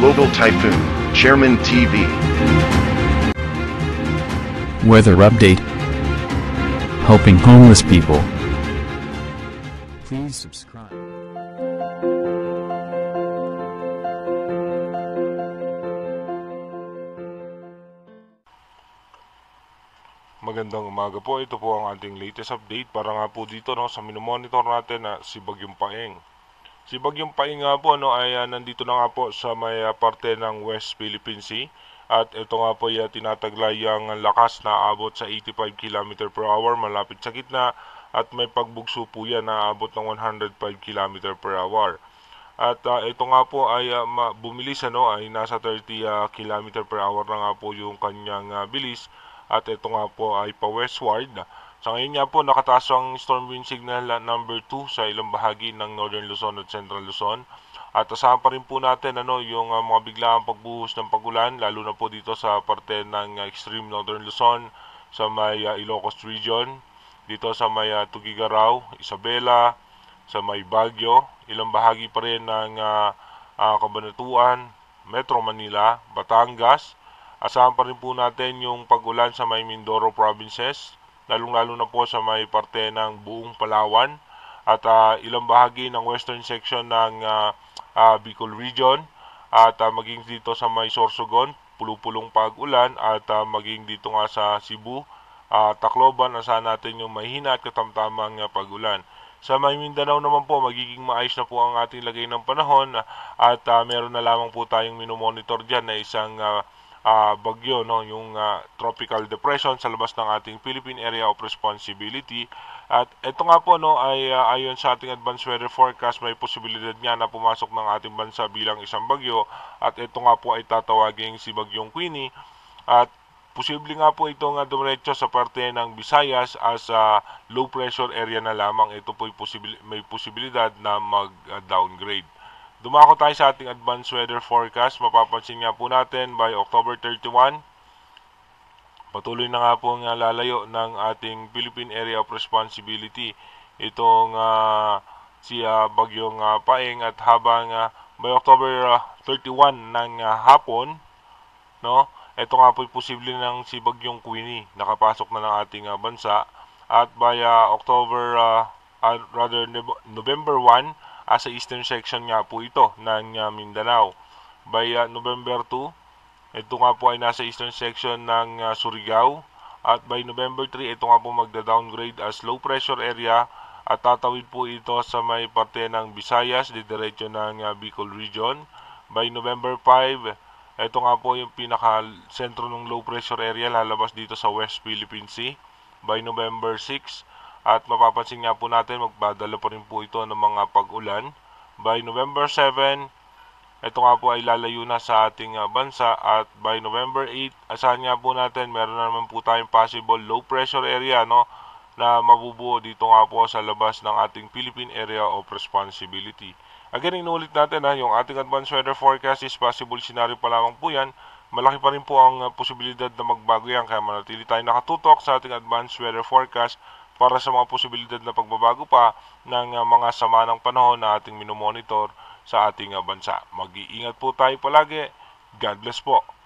Global Typhoon, Chairman TV. Weather update. Helping homeless people. Please subscribe. Magandang umaga po. Ito po ang ating latest update para nga po dito sa minomonitor natin na si Bagyong Paeng. Si Bagyong Paeng nga po ay nandito na nga po sa may parte ng West Philippine Sea at ito nga po tinataglay ang lakas na abot sa 85 km per hour malapit sa gitna at may pagbugso po yan na abot ng 105 km per hour. At ito nga po ay bumilis ay nasa 30 km per hour na nga po yung kanyang bilis. At ito nga po ay pa-westward. Sa ngayon nga po nakataas ang storm wind signal number 2 sa ilang bahagi ng Northern Luzon at Central Luzon. At asahan pa rin po natin yung mga biglaang pagbuhos ng pagulan lalo na po dito sa parte ng extreme Northern Luzon, sa may Ilocos region, dito sa may Tugigaraw, Isabela, sa may Baguio, ilang bahagi pa rin ng Cabanatuan, Metro Manila, Batangas. Asahan pa rin po natin yung pagulan sa may Mindoro provinces, lalong-lalo na po sa may parte ng buong Palawan at ilang bahagi ng western section ng Bicol region at maging dito sa may Sorsogon, pulupulong pag-ulan at maging dito nga sa Cebu, Tacloban, asahan natin yung mahina at katamtamang pag-ulan. Sa may Mindanao naman po, magiging maayos na po ang ating lagay ng panahon at meron na lamang po tayong minomonitor dyan na isang bagyo, yung tropical depression sa labas ng ating Philippine Area of Responsibility. At ito nga po ay ayon sa ating advanced weather forecast, may posibilidad nga na pumasok ng ating bansa bilang isang bagyo at ito nga po ay tatawagin si Bagyong Queenie at posible nga po itong dumiretso sa parte ng Visayas as low pressure area na lamang. Ito po may posibilidad na mag-downgrade. Dumako tayo sa ating advanced weather forecast. Mapapansin nga po natin by October 31, patuloy na nga po lalayo ng ating Philippine Area of Responsibility itong si Bagyong Paeng at habang by October 31 ng hapon, ito nga po posible ng si Bagyong Queenie nakapasok na ng ating bansa at by November 1 sa eastern section nga po ito ng Mindanao. By November 2, ito nga po ay nasa eastern section ng Surigao. At by November 3, ito nga po magda-downgrade as low pressure area at tatawid po ito sa may parte ng Visayas, didiretso ng Bicol region. By November 5, ito nga po yung pinaka-sentro ng low pressure area lalabas dito sa West Philippine Sea. By November 6, at mapapansin nga po natin magdadala pa rin po ito ng mga pag-ulan. By November 7, ito nga po ay lalayo na sa ating bansa at by November 8, asahan nga po natin meron na naman po tayong possible low pressure area na mabubuo dito nga po sa labas ng ating Philippine Area of Responsibility. Again, inulit natin yung ating advanced weather forecast is possible scenario pa lamang po yan. Malaki pa rin po ang posibilidad na magbago yan kaya manatili tayo nakatutok sa ating advanced weather forecast para sa mga posibilidad na pagbabago pa ng mga sama ng panahon na ating minomonitor sa ating bansa. Mag-iingat po tayo palagi. God bless po.